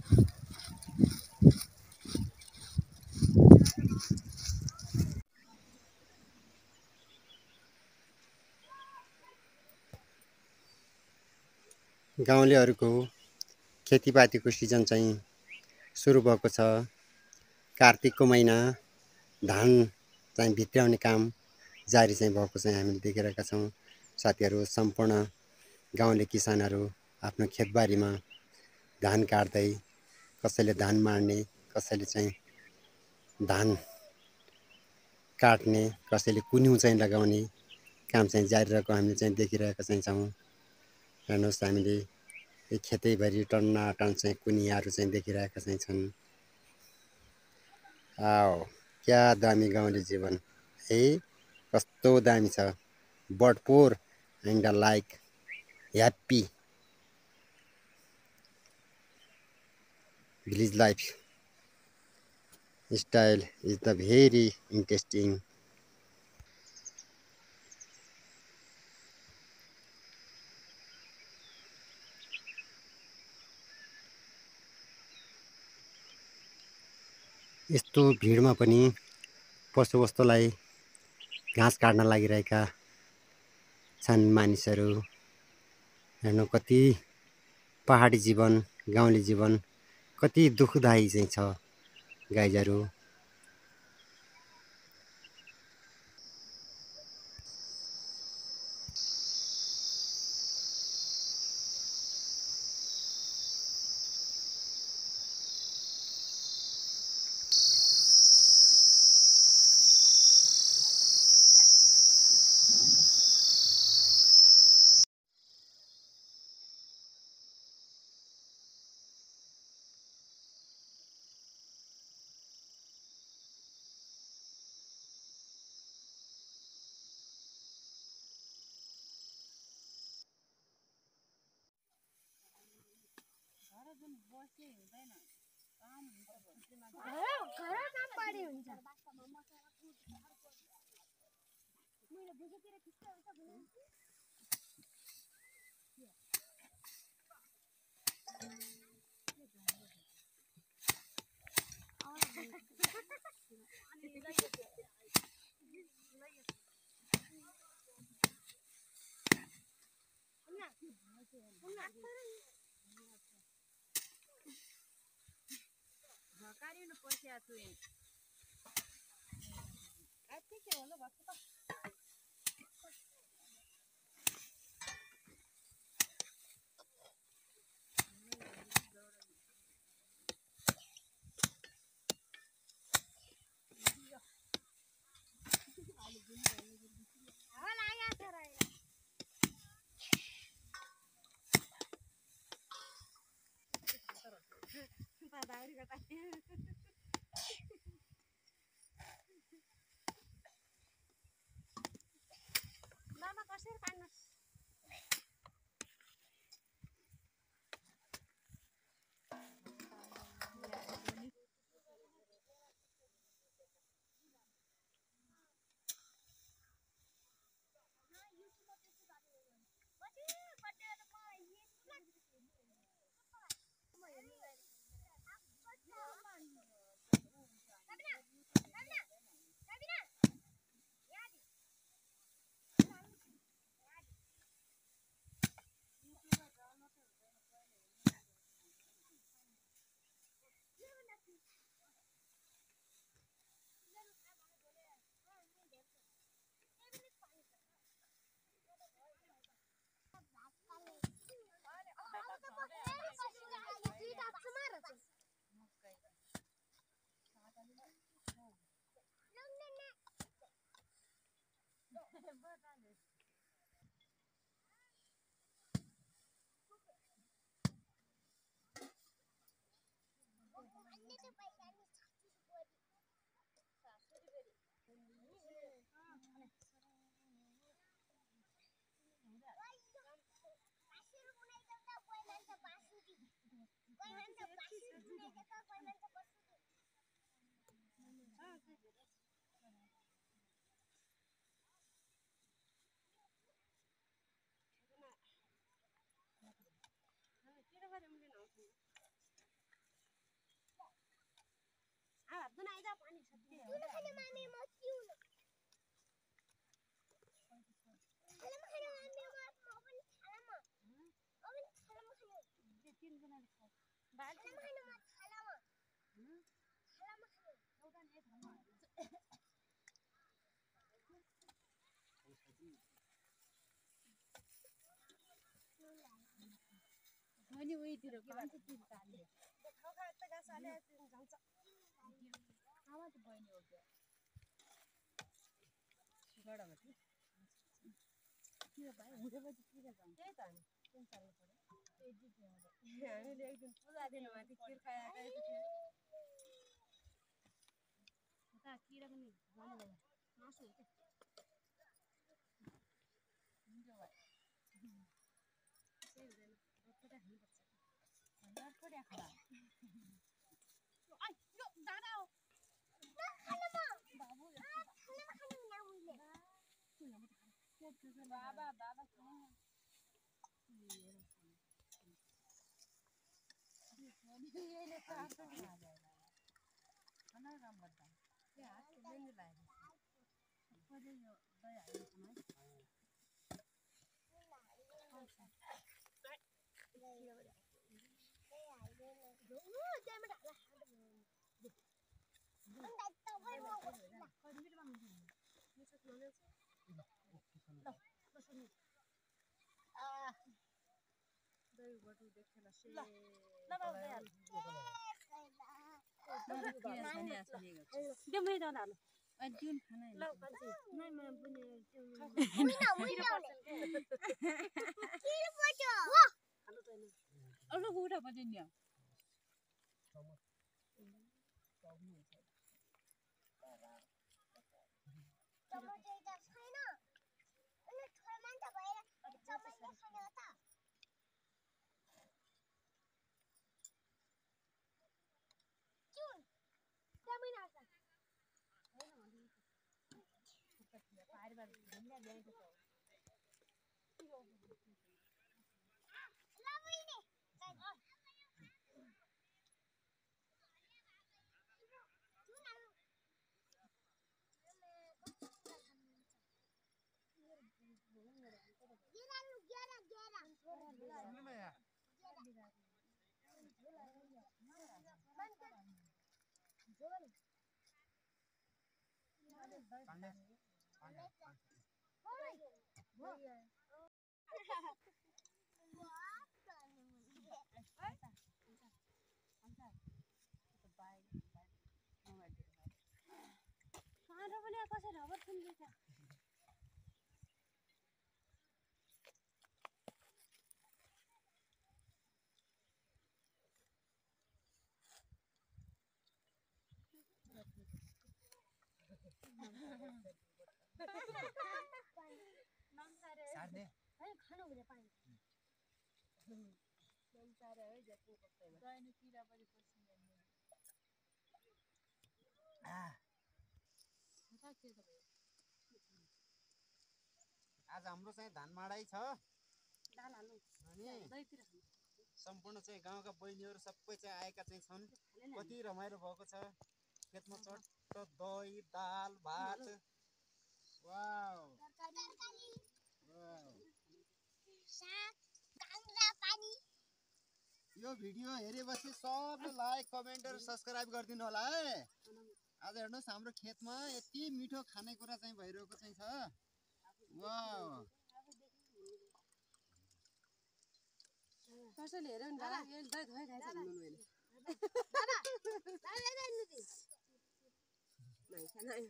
गाउँलेहरूको खेतीपातीको सिजन चाहिँ सुरु भएको छ। कार्तिकको महिना धान चाहिँ भित्र्याउने काम जारी चाहिँ भएको चाहिँ हामीले देखिरहेका छौँ। साथीहरू सम्पूर्ण गाउँले किसानहरू आफ्नो खेतबारीमा धान काट्दै, कसैले धान माड्ने, कसैले चाहिँ धान काट्ने, कसैले कुन्यु चाहिँ लगाउने काम चाहिँ जारी रहेको हामीले चाहिँ देखिरहेका चाहिँ छौँ। हेर्नुहोस् हामीले यो खेतैभरि टन्नाटन चाहिँ कुनियाहरू चाहिँ देखिरहेका चाहिँ छन्। आओ क्या दामी गाउँले जीवन है, कस्तो दामी छ। बडपोर and like happy village life style is the very interesting. यस्तो भिडमा पनि पशुवस्तुलाई घाँस काट्न लागिरहेका छन् मानिसहरू। हेर्नु कति पहाडी जीवन, गाउँले जीवन कति दुःखदायी चाहिँ छ गाइजहरू। Mani uiतिर कान्छ तिन काले खखा त गास आले जान्छ आमा त बहिनी हो के गडमा थियो के भाइ हुँदैपछि किन जान्छ त्यही त नि कुन सालले पढ्यो एजी थियो हामीले एक दिन पूजा दिनु माथि खिर खाएको थियो उता किरा पनि जानु मासु हो के हुन्छ भाइ त्यही हुँदैन रोटपटा खानुपर्छ रोटपटा खा आई यो दादा हो बाबु बाबा बाबा ये काम गर्दा के हात लेन्ज लाग्यो सबैले यो दही हाल्नु दही बटु देखेला से ल बाबु दही हाल्नु त्यो मै दाना हाल्नु अनि जुन खाना ल कान्छी नै म बुने अरू उठा पनि नि खाना पनि कसरी हबर सुन्दैछ सार्ने खानु हुँदै पानी नम्सारे है जति पक्कै गएन किरा पनि पसिन्छ आज हाम्रो चाहिँ धान माडाइ छ दाल हाल्नु अनि दहीतिर सम्पूर्ण चाहिँ गाउँका बहिनीहरू सबै चाहिँ आएका चाहिँ छन् कति रमाइलो भएको छ खेतमा चट्ट दही दाल भात वाउ यो भिडियो हेरेपछि सबले लाइक कमेन्ट र सब्स्क्राइब गरिदिनु होला है आज हेर्नुहोस् हाम्रो खेतमा यति मिठो खानेकुरा चाहिँ भइरहेको चाहिँ छ वाउ कसैले हेर्यो नि दादा यो दही धोइ खाइछ भन्नु मैले दादा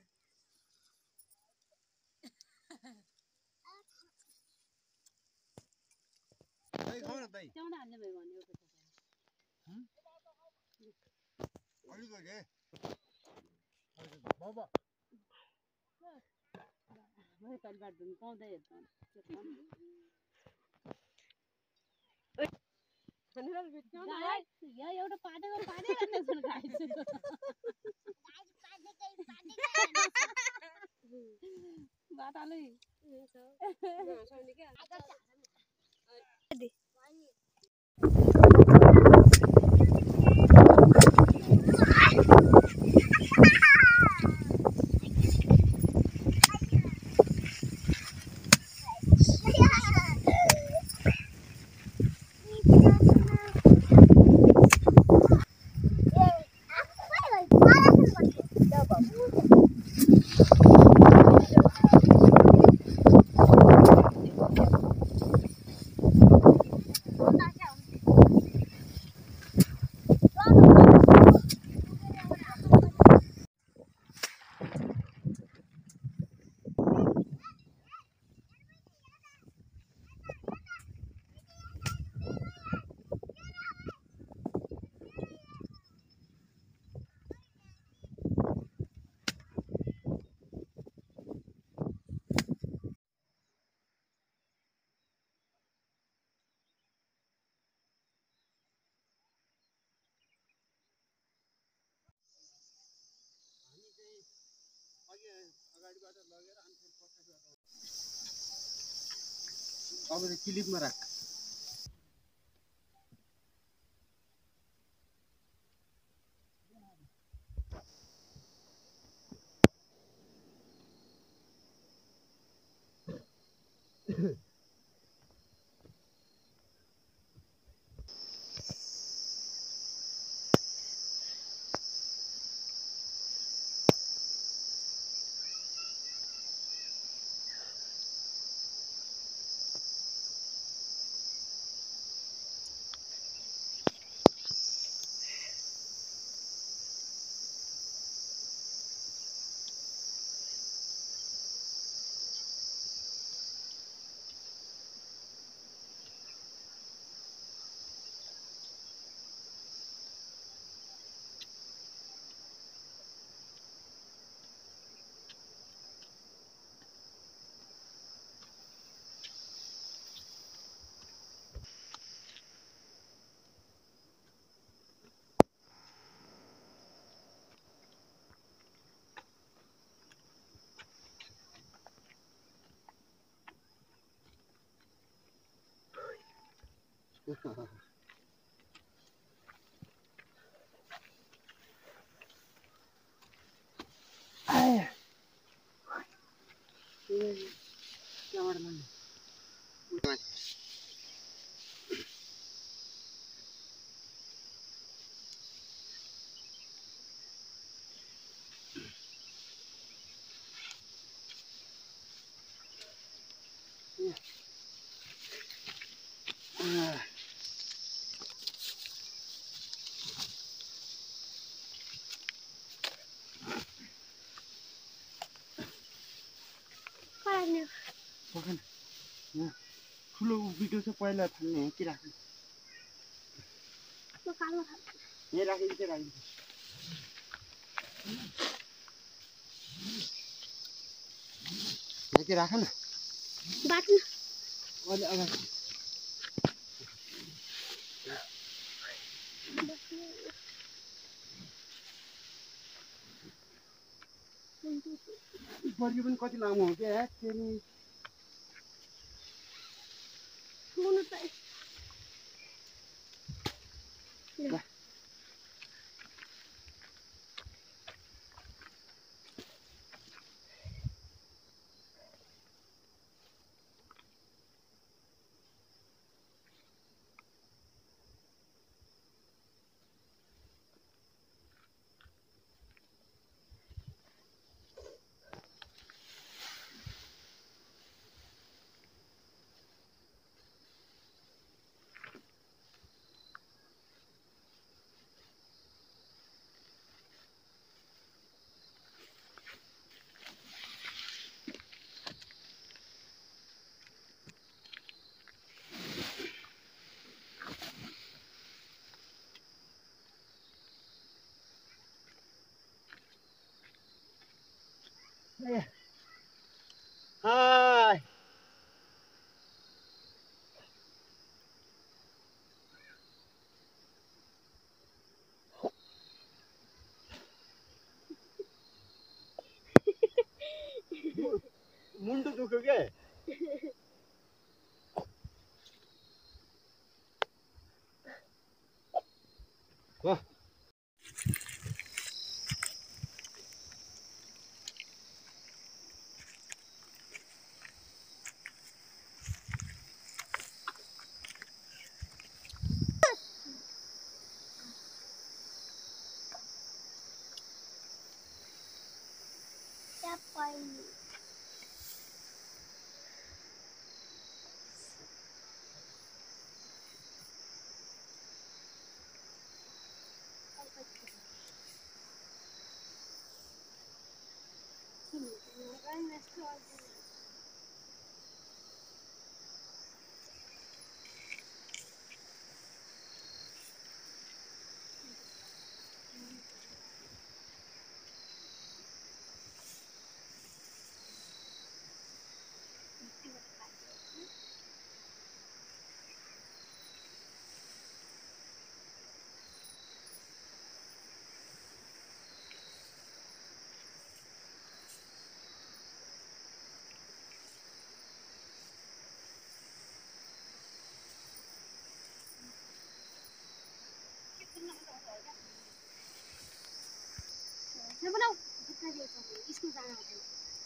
दही खाऊ न दही च्याउन हाल्ने भयो भने एउटा अलिकति बाबा मैले पानी बाट्नु पाउँदै हेर्छ यहाँ एउटा पाटेको पानी खाइछु बात आलु अब चाहिँ क्लिपमा राख पखान यहाँ ठुलो उभिएको छ पहिला थाल्ने यहाँ के राख्नु यहाँ राखिदिन्छ राखिदिन्छ यहाँ के राख न बाट्नु अहिले अगाडि बर्गी पनि कति लामो हो क्या फेरि हाय मुन्टो दुख्यो के हो नबनाऊ दुखा दियो स्कुल जान आउँदैन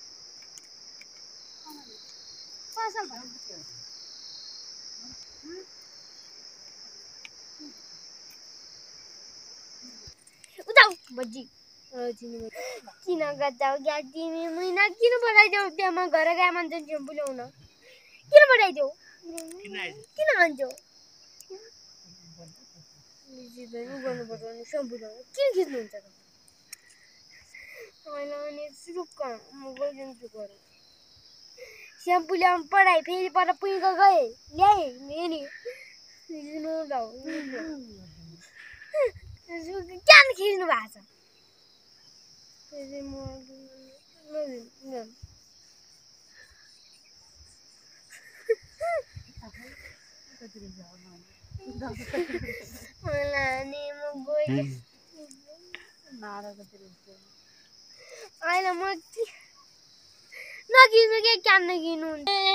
पासल भयो उताउ बज्जी किन गजाउ ग्यास तिमी महिना किन पठाइदेऊ त्यहाँ घर गए मान्छे सेम्पू ल्याउन किन पठाइदेऊ किन खान्छौ गर्नुपर्छ भने सेम्पू ल्याउन किन खिच्नुहुन्छ त होइन अनि सुरुक्क म गइदिन्छु घर सेम्पू ल्याउनु पढाइ फेरि पर पुइँक गएँ ल्याएँ नि क्या खिच्नु भएको छ होइन म नकिन्नु के क्या नकिन्नु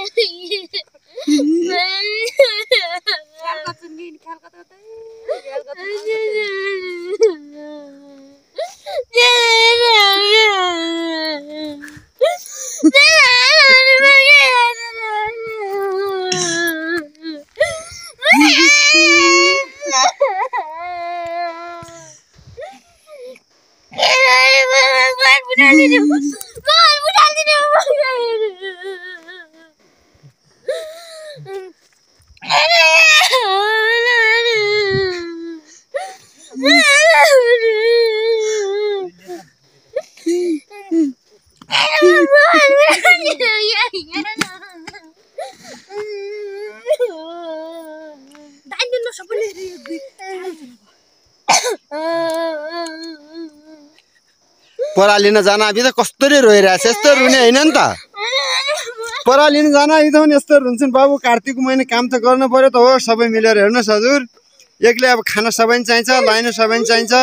परा लिन जान अब त कस्तरी रोइरहेछ यस्तो रुने होइन नि त परा लिन जान त पनि यस्तो रुन्छन् बाबु कार्तिकको महिना काम त गर्नु पर्यो त हो सबै मिलेर हेर्नुहोस् हजुर एक्लै अब खाना सबै चाहिन्छ लाइन सबै चाहिन्छ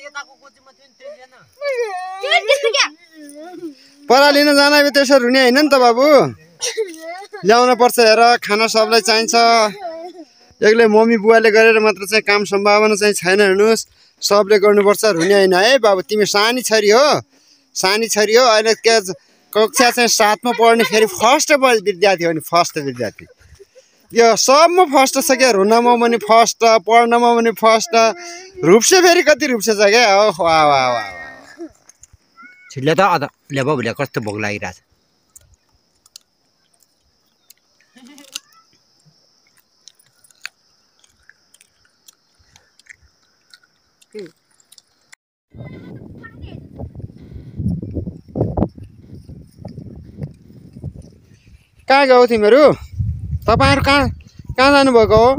परा लिन जान अब त्यसो रुने होइन नि त बाबु ल्याउन पर्छ हेर खाना सबलाई चाहिन्छ एक्लै मम्मी बुवाले गरेर मात्र चाहिँ काम सम्भावना चाहिँ छैन हेर्नुहोस् सबले गर्नुपर्छ रुने होइन है बाबु तिमी सानी छोरी हो अहिले के कक्षा चाहिँ 7 मा पढ्ने फेरि फर्स्ट विद्यार्थी हो नि फर्स्ट विद्यार्थी यो सबमा फर्स्ट छ क्या रुनमा पनि फर्स्ट पढ्नमा पनि फर्स्ट रुप्से फेरि कति रुप्से छ क्या हो वाह वाह वाह छिल्ले त अझ ल्याबो भोलि कस्तो भोक लागिरहेछ कहाँ गयो तिमीहरू तपाईहरु कहाँ जानुभएको हो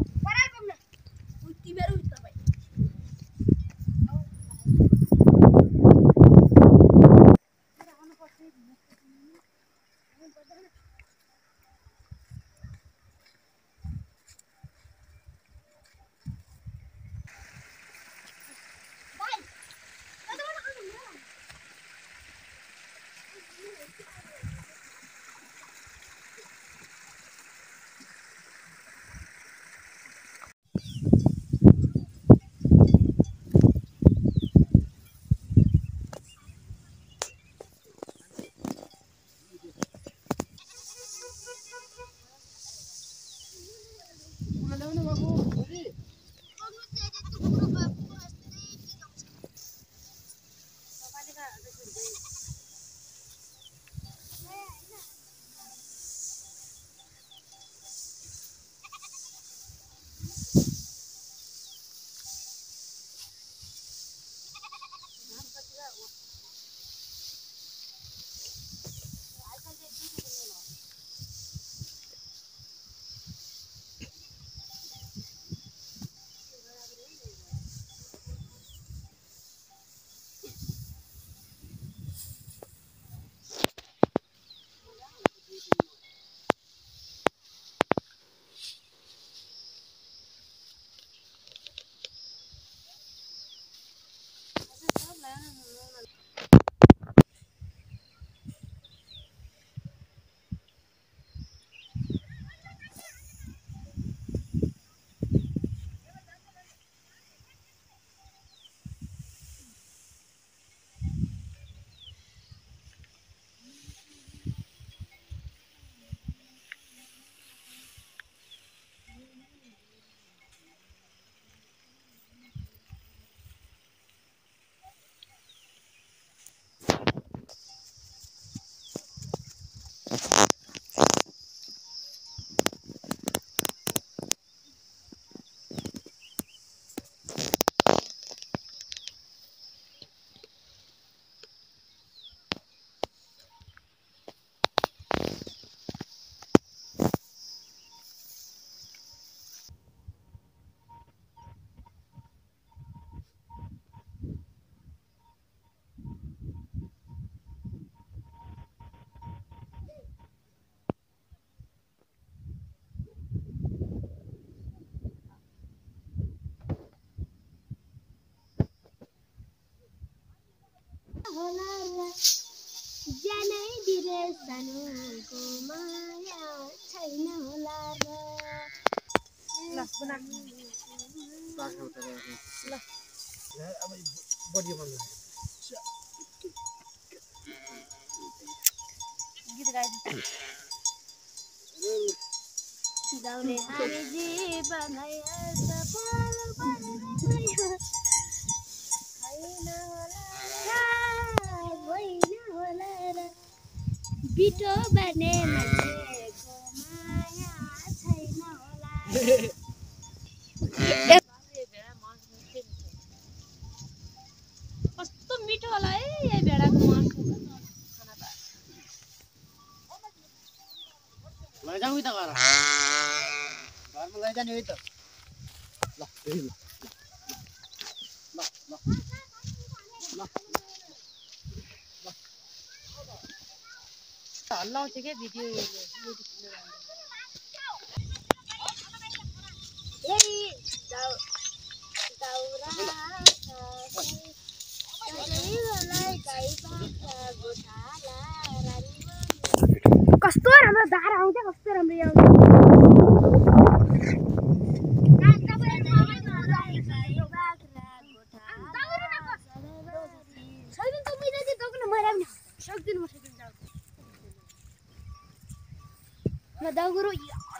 सानोको माया छैन होला र ल बना ल अब बढी मन गीत गाइदिन्छु गाउने हामी जीवनलाई सफल बनाउन छैन होला होइन होला र बिटो बाने मान्छेको माया छैन होला कस्तो मिठो होला है यही भेडाको मासु खाना त लैजाऊ त घर घरमा लैजाने हो त ल हल्लाउँछ के भिडियो कस्तो राम्रो धारा आउँछ कस्तो राम्रो आउँछ दाउरो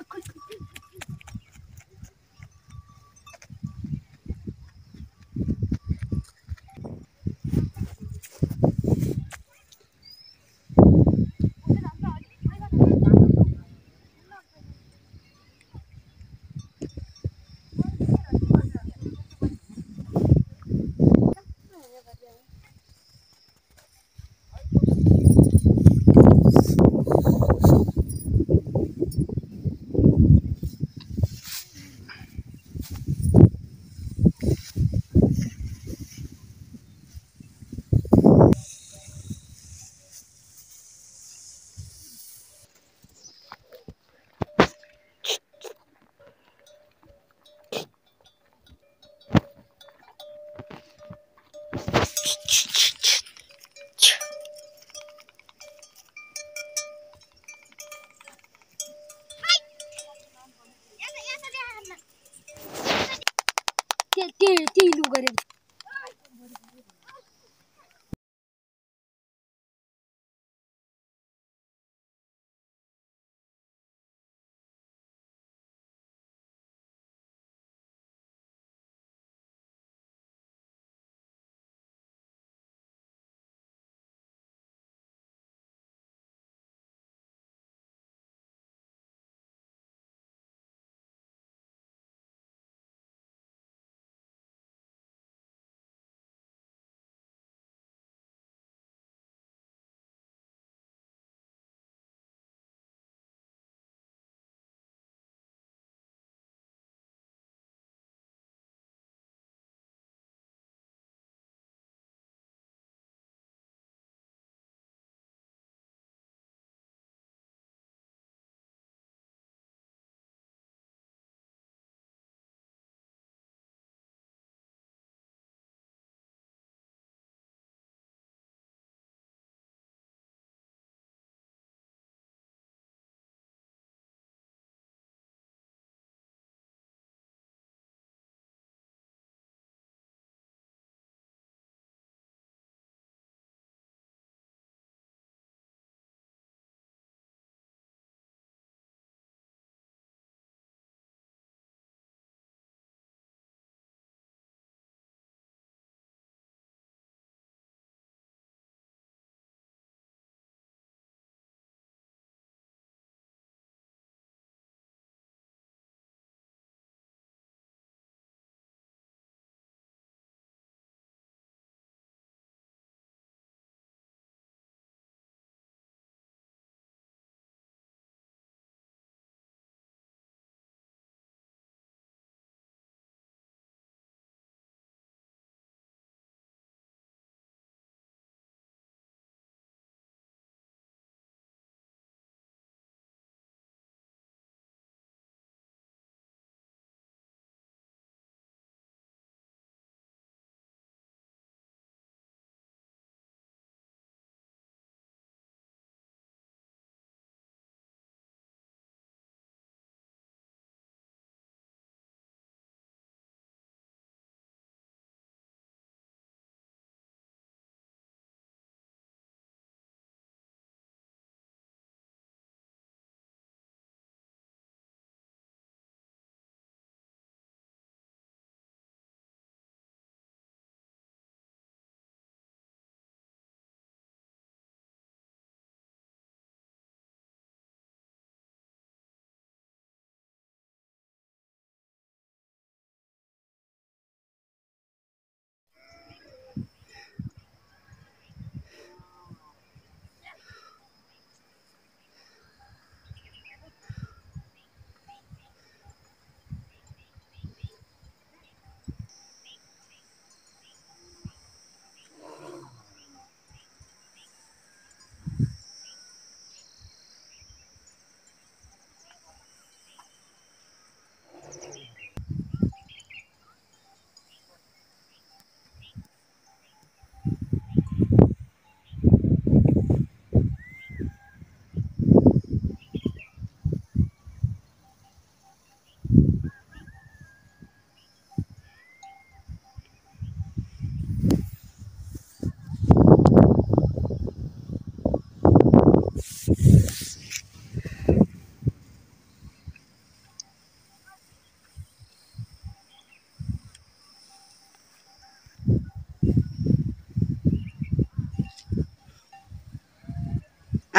त्यही लु गरेर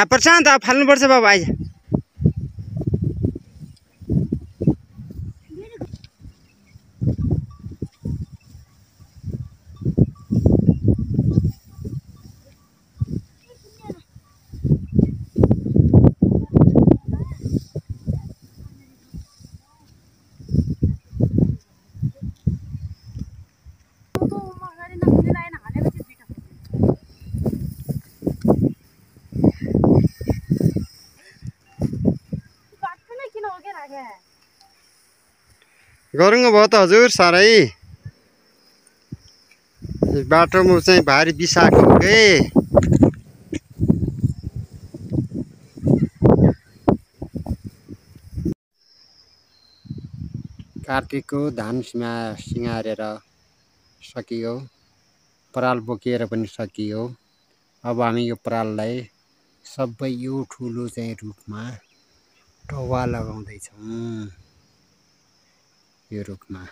प्रशान्त फाल्नुपर्छ बाबा आइज। गरुङ्ग भयो त हजुर साह्रै बाटोमा चाहिँ भारी बिसाएको हो के। कार्तिकको धान सिँगारेर सकियो, पराल बोकिएर पनि सकियो। अब हामी यो पराललाई सबै यो ठुलो चाहिँ रुखमा टौवा लगाउँदैछौँ। यो रुखमा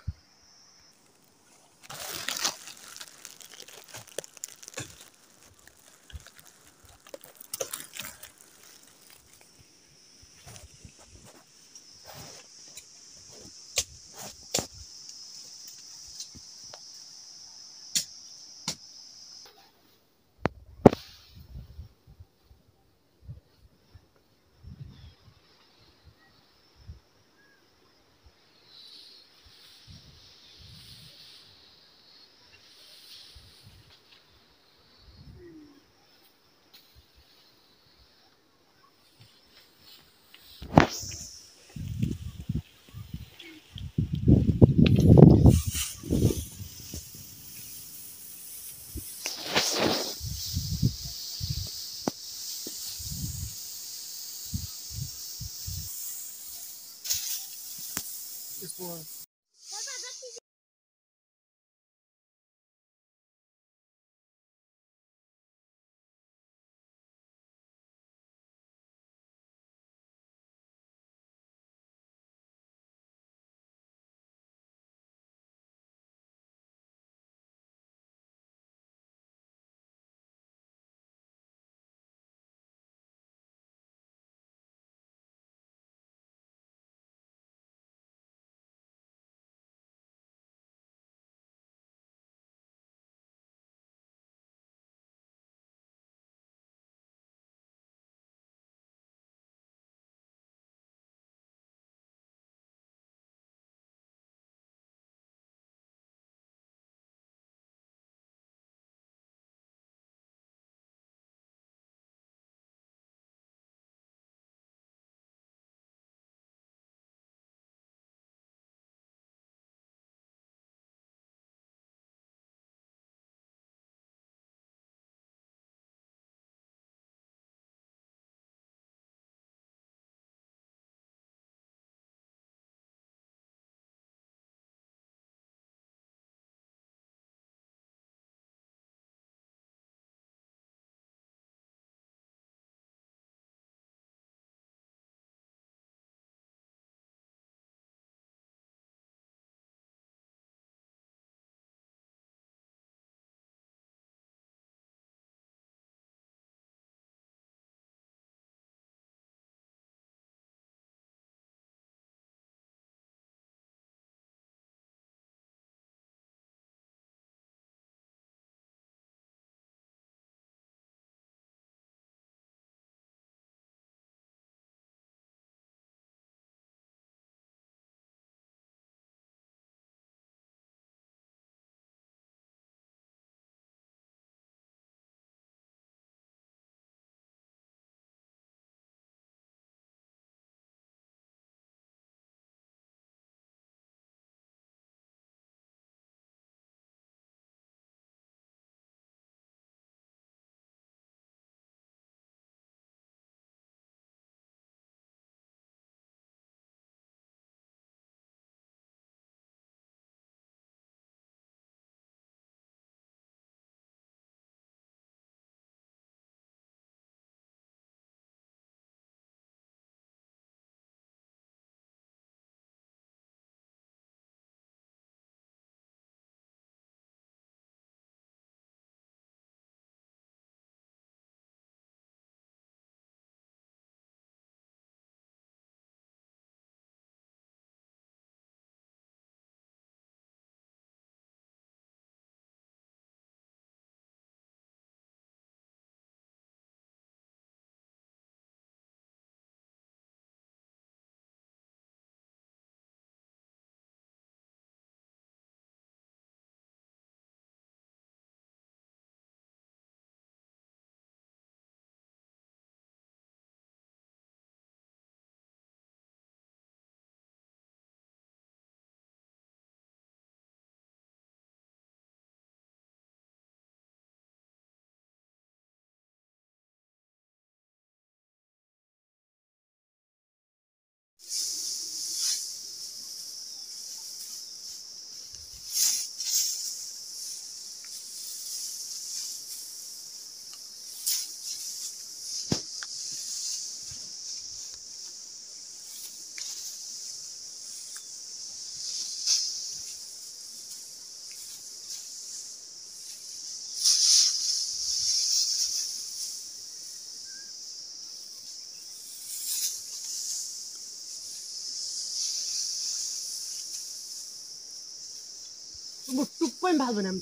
टुप्पै भाल भने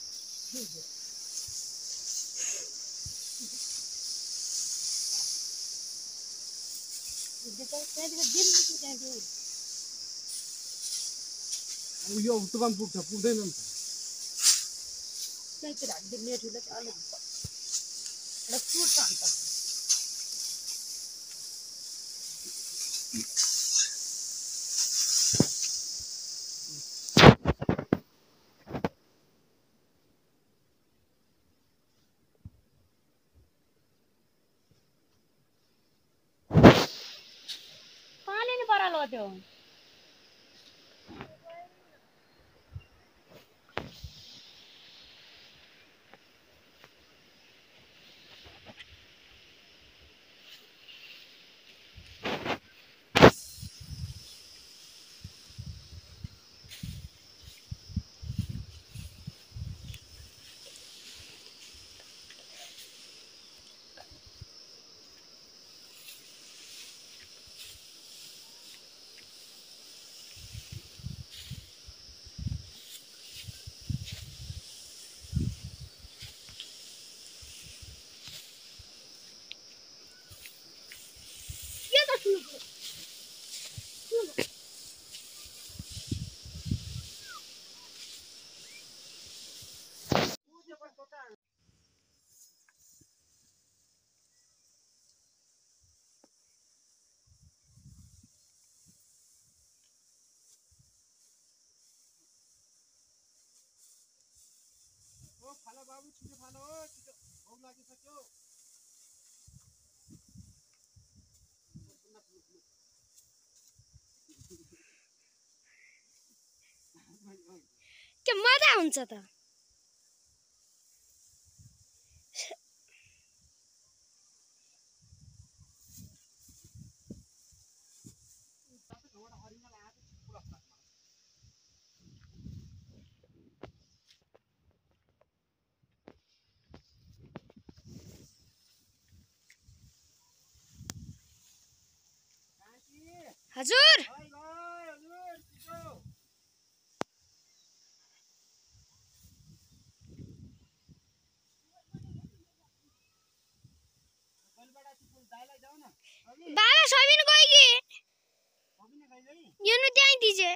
यो तुकान पुग्दैन नि त्यही राख्दै नेटुले अलि एउटा फुट अन्त पानी नि परालो त्यो फालो बाबु छिटो फालो हो छिटो भोक लागिसक्यो के मजा हुन्छ त हजुर बाबा सबिन गई कि यो न त्यहीँ दिजे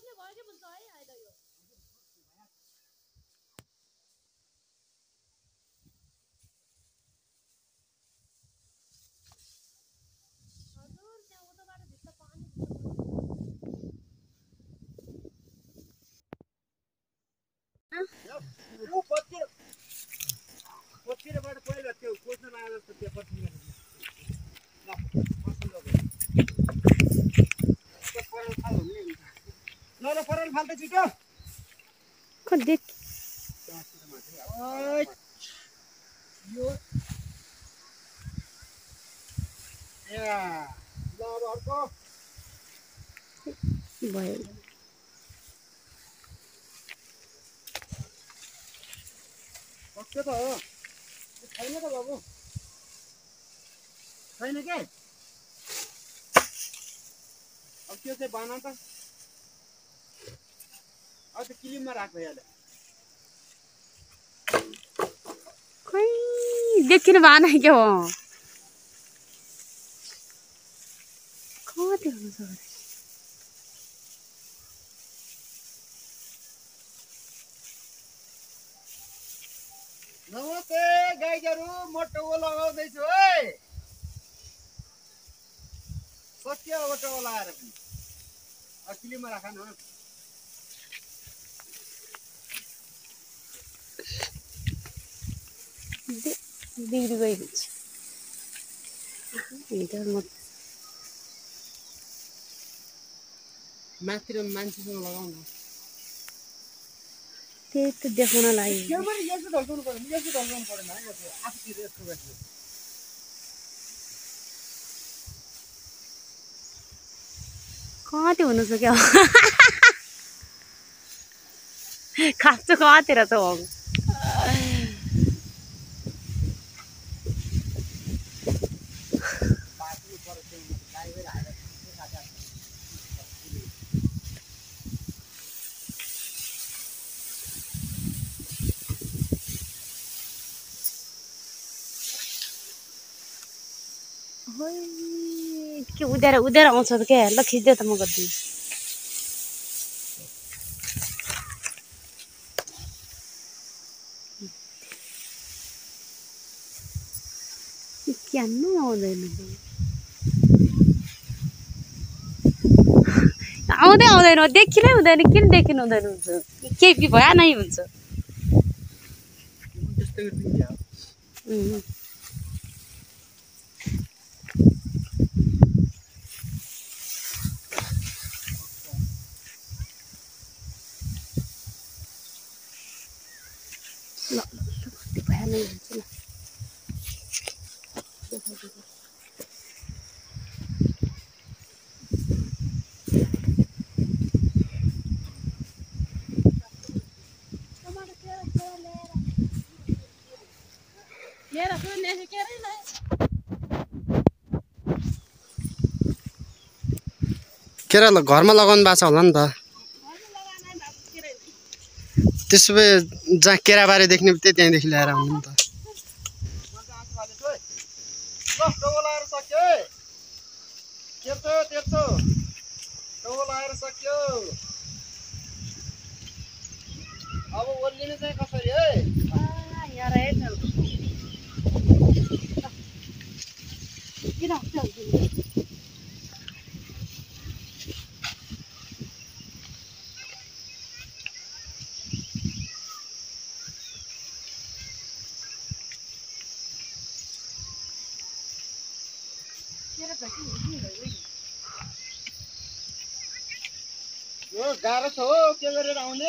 छैन त बाबु छैन के अब त्यो चाहिँ बना त अब त्यो किलिममा राख भइहाल्यो खै देखिनु भएन के हो कति हुनु सक्छ नमस्ते गाईहरू म टोगो लगाउँदैछु है सकियो अब टोगो लगाएर पनि अब किलिममा राख न बिग्री गइन्छ माथि र मान्छेसँग लगाउन त्यही त देखाउन लागि के पनि यसो ढल्काउनु पर्दैन यसो ढल्काउनु पर्दैन है यसो आफूतिर यस्तो गर्छु कति हुनु सक्यो खाँचो कति रहेछ हो के उधार उधार आउँछ त क्या ल खिच्दै त म गरिदिन्छु क्यान्नु आउँदैन आउँदै आउँदैन देखिनै हुँदैन किन देखिनु हुँदैन हुन्छ केही भए नै हुन्छ ल भए नै हुन्छ ल केरा घरमा लगाउनु भएको छ होला नि त त्यसो भए जहाँ केराबारी देख्ने त्यही त्यहीँदेखि ल्याएर आउनु नि त अब ओर्लिनु चाहिँ कसरी है यो गाह्रो छ हो के गरेर आउने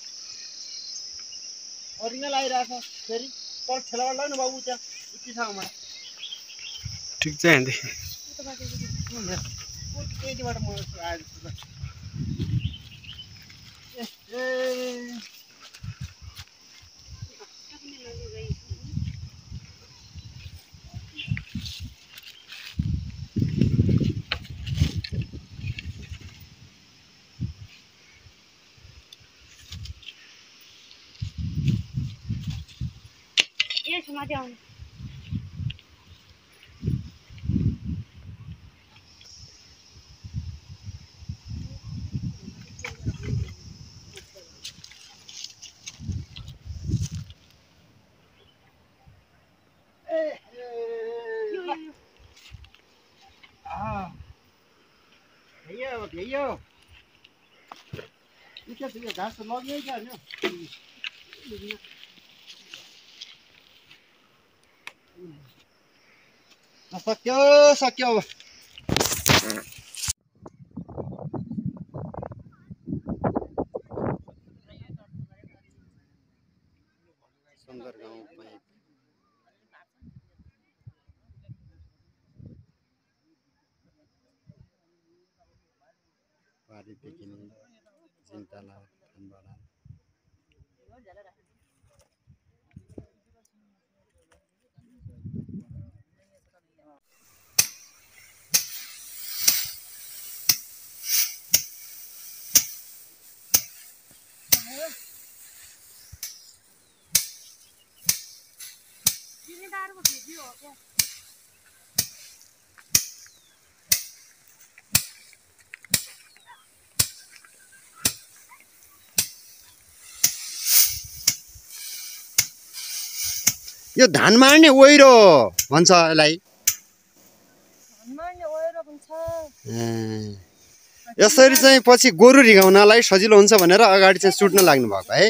अरिङ्गा लागिरहेछ फेरि पर ठेलाबाट लाग्नु बाबु त्यहाँ उति ठाउँमा ठिक छ यहाँदेखि त्यतिबाट म आएको छु माथि आउनु यही हो के छ यो घाँस लगियो कि हाल्यो सक्यो सक्यो अब सुन्दर गाउँ पाइक पारी देखिने जिन्ताला थानबाडा यो धान मार्ने ओइरो भन्छ यसलाई यसरी चाहिँ पछि गोरु रिगाउनलाई सजिलो हुन्छ भनेर अगाडि चाहिँ सुट्न लाग्नु भएको है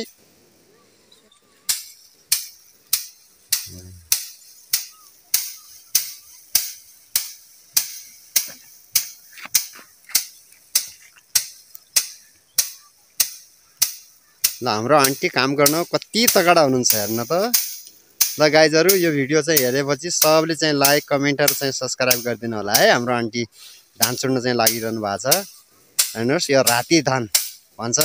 ल हाम्रो आन्टी काम गर्न कति तगडा हुनुहुन्छ हेर्न त ल गाइजहरु यो भिडियो चाहिँ हेरेपछि सबले चाहिँ लाइक कमेन्टहरु चाहिँ सब्स्क्राइब गरिदिनु होला है हाम्रो आन्टी धान चुड्न चाहिँ लागिरहनु भएको छ हेर्नुस् यो राति धान भन्छ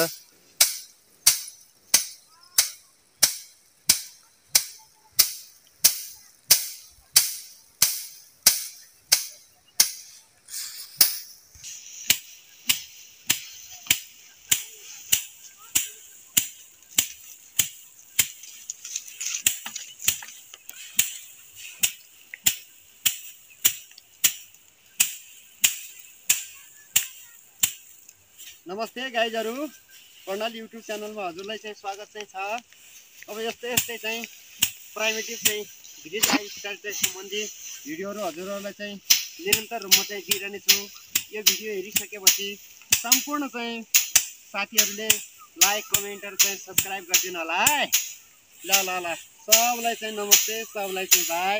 नमस्ते गाइजहरु कर्णाली युट्युब च्यानलमा हजुरलाई चाहिँ स्वागत चाहिँ छ अब यस्तै यस्तै चाहिँ प्राइमेटिभ चाहिँ भिलेज लाइफस्टाइल चाहिँ सम्बन्धी भिडियोहरु हजुरहरूलाई चाहिँ निरन्तर म चाहिँ दिइरहने छु यो भिडियो हेरिसकेपछि सम्पूर्ण चाहिँ साथीहरुले लाइक कमेन्टहरु चाहिँ सब्स्क्राइब गरिदिनु होला है ल ल ल सबलाई चाहिँ नमस्ते सबलाई चाहिँ बाइ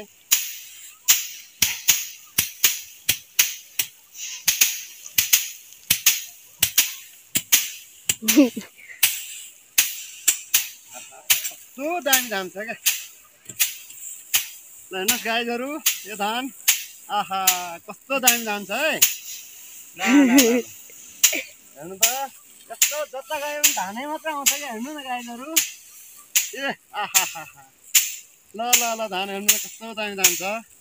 कस्तो दामी धान छ क्या ल हेर्नुहोस् गाइजहरु यो धान आहा कस्तो दामी धान छ है हेर्नु त कस्तो जता गयो भने धानै मात्र आउँछ क्या हेर्नु न गाइजहरु ए आहा ल ल ल धान हेर्नु कस्तो दामी धान छ